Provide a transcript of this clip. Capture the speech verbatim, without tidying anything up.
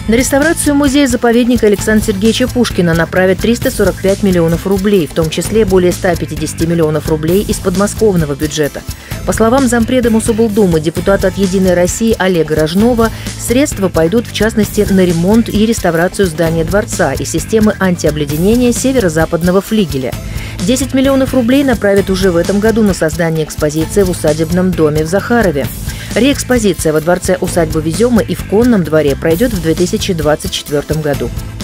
На реставрацию музея-заповедника Александра Сергеевича Пушкина направят триста сорок пять миллионов рублей, в том числе более ста пятидесяти миллионов рублей из подмосковного бюджета. По словам зампреда Мособлдумы, депутата от «Единой России» Олега Рожнова, средства пойдут, в частности, на ремонт и реставрацию здания дворца и системы антиобледенения северо-западного флигеля. десять миллионов рублей направят уже в этом году на создание экспозиции в усадебном доме в Захарове. Реэкспозиция во дворце усадьбы Веземы и в Конном дворе пройдет в две тысячи двадцать четвёртом году.